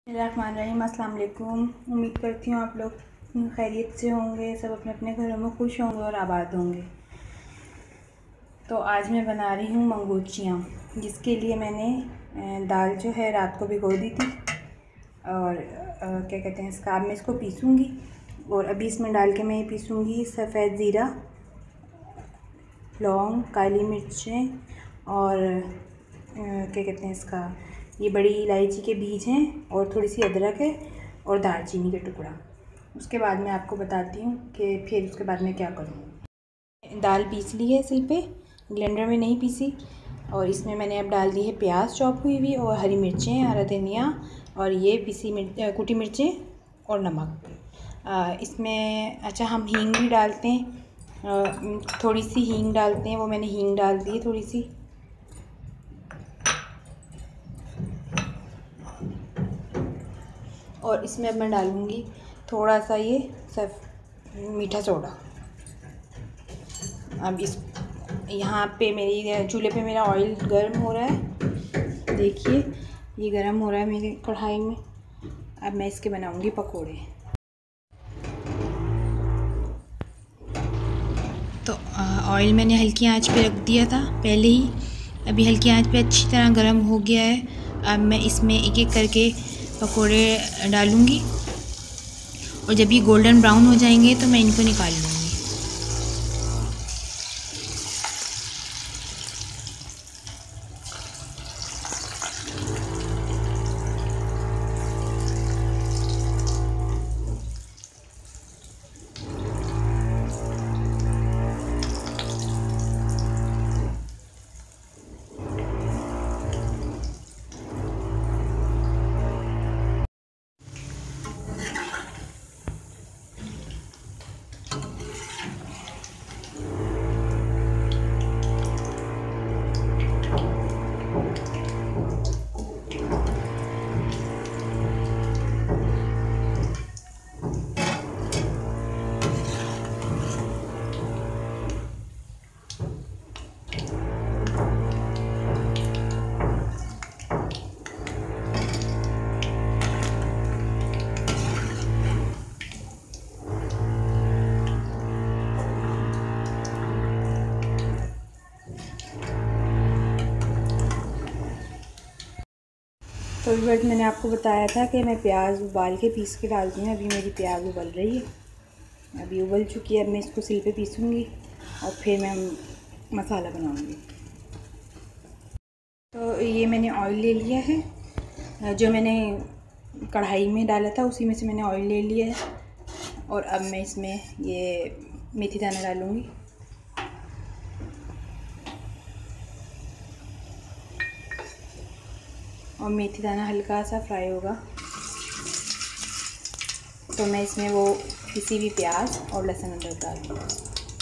बिस्मिल्लाहिर्रहमानिर्रहीम। अस्सलाम वालेकुम। उम्मीद करती हूँ आप लोग खैरियत से होंगे, सब अपने अपने घरों में खुश होंगे और आबाद होंगे। तो आज मैं बना रही हूँ मंगोचियाँ, जिसके लिए मैंने दाल जो है रात को भिगो दी थी और क्या कहते हैं इसका, अब मैं इसको पीसूँगी और अभी इसमें डाल के मैं ये पीसूँगी सफ़ेद ज़ीरा, लौंग, काली मिर्चें और क्या कहते हैं इसका, ये बड़ी इलायची के बीज हैं और थोड़ी सी अदरक है और दालचीनी का टुकड़ा। उसके बाद मैं आपको बताती हूँ कि फिर उसके बाद मैं क्या करूँ। दाल पीस ली है सिल पे, ब्लेंडर में नहीं पीसी। और इसमें मैंने अब डाल दी है प्याज चॉप हुई हुई और हरी मिर्चें, हरा धनिया और ये कुटी मिर्चें और नमक। इसमें अच्छा हम हींग भी डालते हैं, थोड़ी सी हींग डालते हैं, वो मैंने हींग डाल दी है थोड़ी सी। और इसमें अब मैं डालूँगी थोड़ा सा ये मीठा सोडा। अब इस यहाँ पे मेरी चूल्हे पे मेरा ऑयल गर्म हो रहा है, देखिए ये गर्म हो रहा है मेरी कढ़ाई में। अब मैं इसके बनाऊँगी पकोड़े। तो ऑयल मैंने हल्की आंच पे रख दिया था पहले ही, अभी हल्की आंच पे अच्छी तरह गर्म हो गया है। अब मैं इसमें एक एक करके पकोड़े डालूँगी और जब ये गोल्डन ब्राउन हो जाएंगे तो मैं इनको निकाल लूँगी। तो इस मैंने आपको बताया था कि मैं प्याज उबाल के पीस के डालती हूँ। अभी मेरी प्याज उबल रही है, अभी उबल चुकी है। अब मैं इसको सिल पे पीसूँगी और फिर मैं मसाला बनाऊँगी। तो ये मैंने ऑयल ले लिया है, जो मैंने कढ़ाई में डाला था उसी में से मैंने ऑयल ले लिया है। और अब मैं इसमें ये मेथी दाना डालूँगी। और मेथी दाना हल्का सा फ्राई होगा तो मैं इसमें वो किसी भी प्याज और लहसुन अदरक डाल दूँगी।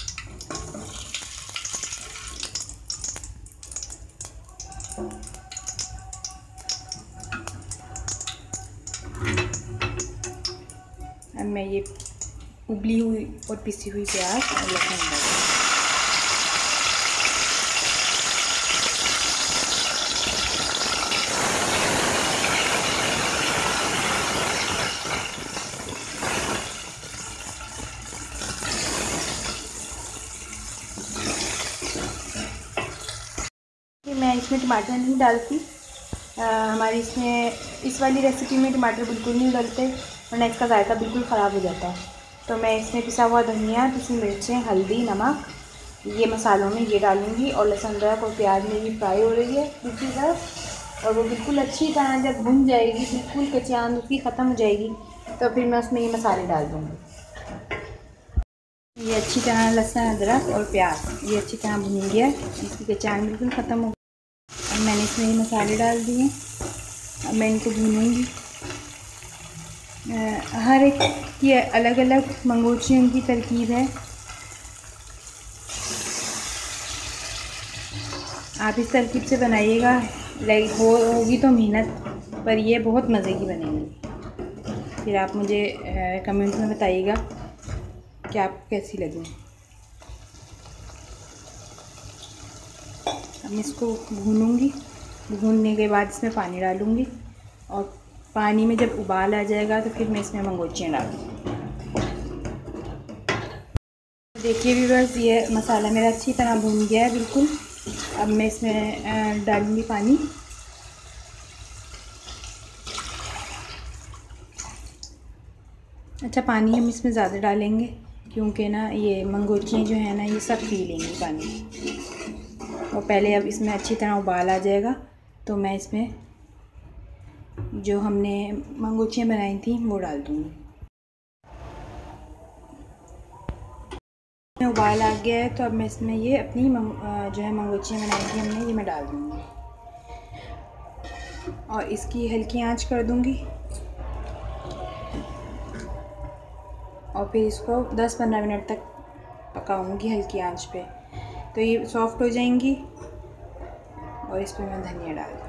अब मैं ये उबली हुई और पिसी हुई प्याज और लहसुन डाल दूँगी। मैं इसमें टमाटर नहीं डालती, हमारी इसमें इस वाली रेसिपी में टमाटर बिल्कुल नहीं डलते वरना इसका जायका बिल्कुल ख़राब हो जाता है। तो मैं इसमें पिसा हुआ धनिया, पिसी मिर्चें, हल्दी, नमक, ये मसालों में ये डालूँगी। और लहसुन अदरक और प्याज मेरी फ्राई हो रही है दूसरी तरफ, और वो बिल्कुल अच्छी तरह जब भुन जाएगी, बिल्कुल कच्ची आंच उसकी ख़त्म हो जाएगी, तो फिर मैं उसमें ये मसाले डाल दूँगी। ये अच्छी तरह लहसुन अदरक और प्याज ये अच्छी तरह भुन गया, इसकी कच्ची आंच बिल्कुल ख़त्म हो। अब मैंने इसमें ये मसाले डाल दिए, अब मैं इनको भूनूंगी। हर एक की अलग अलग मंगोचियों की तरकीब है, आप इस तरकीब से बनाइएगा। होगी तो मेहनत, पर ये बहुत मज़े की बनेगी। फिर आप मुझे कमेंट्स में बताइएगा कि आपको कैसी लगी। अब मैं इसको भूनूंगी, भूनने के बाद इसमें पानी डालूंगी और पानी में जब उबाल आ जाएगा तो फिर मैं इसमें मंगोचियाँ डाल दूँगी। देखिए व्यूअर्स, ये मसाला मेरा अच्छी तरह भून गया है बिल्कुल। अब मैं इसमें डालूँगी पानी। अच्छा, पानी हम इसमें ज़्यादा डालेंगे क्योंकि ना ये मंगोचियाँ जो है ना ये सब पी लेंगी पानी। और पहले अब इसमें अच्छी तरह उबाल आ जाएगा तो मैं इसमें जो हमने मंगोचियाँ बनाई थी वो डाल दूँगी। उबाल आ गया है तो अब मैं इसमें ये अपनी जो है मंगोचियाँ बनाई थी हमने, ये मैं डाल दूँगी और इसकी हल्की आंच कर दूँगी और फिर इसको 10-15 मिनट तक पकाऊंगी हल्की आंच पे। तो ये सॉफ़्ट हो जाएंगी और इस पर मैं धनिया डाल दूँगी।